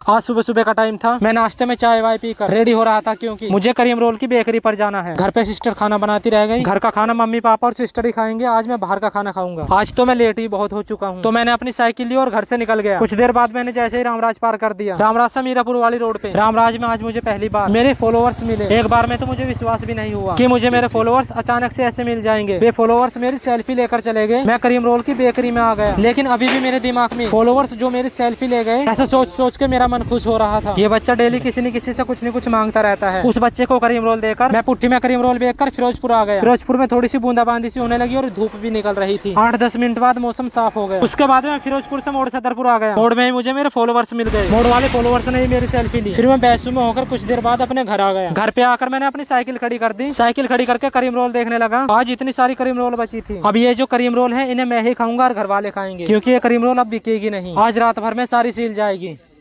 आज सुबह सुबह का टाइम था, मैं नाश्ते में चाय वाय पीकर रेडी हो रहा था क्योंकि मुझे करीम रोल की बेकरी पर जाना है। घर पे सिस्टर खाना बनाती रह गई, घर का खाना मम्मी पापा और सिस्टर ही खाएंगे, आज मैं बाहर का खाना खाऊंगा। आज तो मैं लेट ही बहुत हो चुका हूँ, तो मैंने अपनी साइकिल ली और घर से निकल गया। कुछ देर बाद मैंने जैसे ही रामराज पार कर दिया, रामराज से मीरापुर वाली रोड पे, रामराज में आज मुझे पहली बार मेरे फॉलोअर्स मिले। एक बार में तो मुझे विश्वास भी नहीं हुआ कि मुझे मेरे फॉलोअर्स अचानक से ऐसे मिल जाएंगे। वे फॉलोअर्स मेरी सेल्फी लेकर चले गए। मैं करीम रोल की बेकरी में आ गया, लेकिन अभी भी मेरे दिमाग में फॉलोअर्स जो मेरी सेल्फी ले गए, ऐसा सोच सोच के मेरा मन खुश हो रहा था। ये बच्चा डेली किसी न किसी से कुछ न कुछ मांगता रहता है। उस बच्चे को करीम रोल देकर मैं पुट्ठी में करीम रोल बेचकर फिरोजपुर आ गया। फिरोजपुर में थोड़ी सी बूंदाबांदी सी होने लगी और धूप भी निकल रही थी। 8-10 मिनट बाद मौसम साफ हो गया। उसके बाद मैं फिरोजपुर से मोड़ सदरपुर आ गया। मोड़ में ही मुझे मेरे फॉलोअर्स मिल गए। मोड़ वाले फॉलोअर्स ने ही मेरी सेल्फी ली। फिर मैं बैसू में होकर कुछ देर बाद अपने घर आ गया। घर पे आकर मैंने अपनी साइकिल खड़ी कर दी। साइकिल खड़ी करके करीम रोल देखने लगा। आज इतनी सारी करीम रोल बची थी। अब ये जो करीम रोल है इन्हें मैं ही खाऊंगा और घर वाले खाएंगे, क्योंकि ये करीम रोल अब बिकेगी नहीं। आज रात भर में सारी सील जाएगी।